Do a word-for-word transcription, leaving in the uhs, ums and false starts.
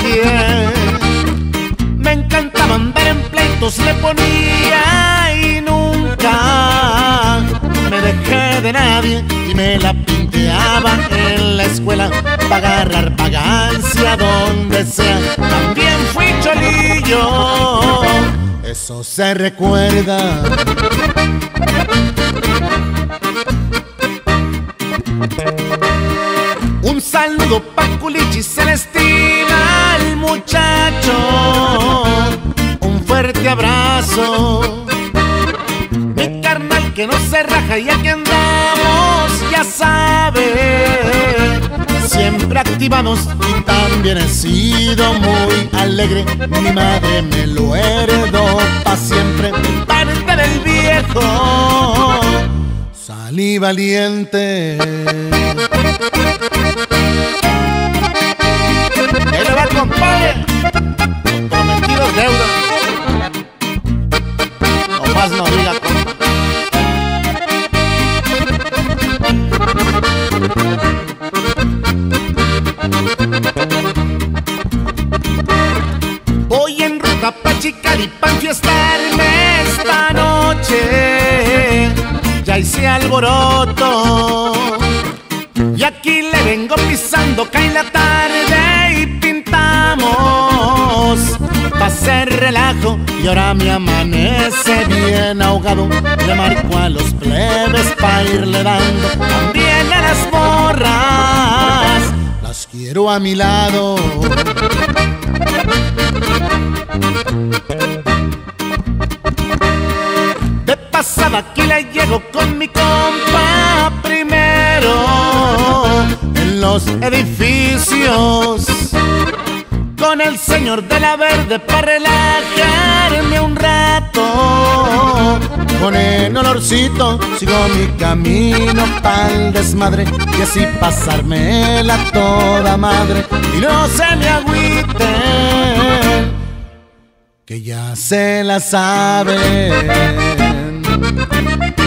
quién. Me encantaba andar en pleitos, le ponía y nunca me dejé de nadie y me la pinteaba en la escuela para agarrar vagancia donde sea. También fui cholillo, eso se recuerda. Un saludo pa' Culichi, se le estima al muchacho. Un fuerte abrazo. Mi carnal que no se raja y aquí andamos, ya sabe. Siempre activados y también he sido muy alegre. Mi madre me lo heredó pa' siempre. Parte del viejo, salí valiente. ¿Qué le va, compadre? Prometidos deuda. No más no diga, compa. Voy en ruta pa' Chicali pa' enfiestarme esta noche. Ya hice alboroto y aquí le vengo pisando, cae la tarde y pintamos. Pa' hacer relajo y ahora me amanece bien ahogado. Le marco a los plebes pa' irle dando, también a las morras, las quiero a mi lado. De pasada aquí le llego con mi compa primero en los edificios, con el señor de la verde para relajarme un rato. Con el olorcito sigo mi camino pa'l desmadre y así pasármela toda madre. Y no se me agüiten, que ya se la saben.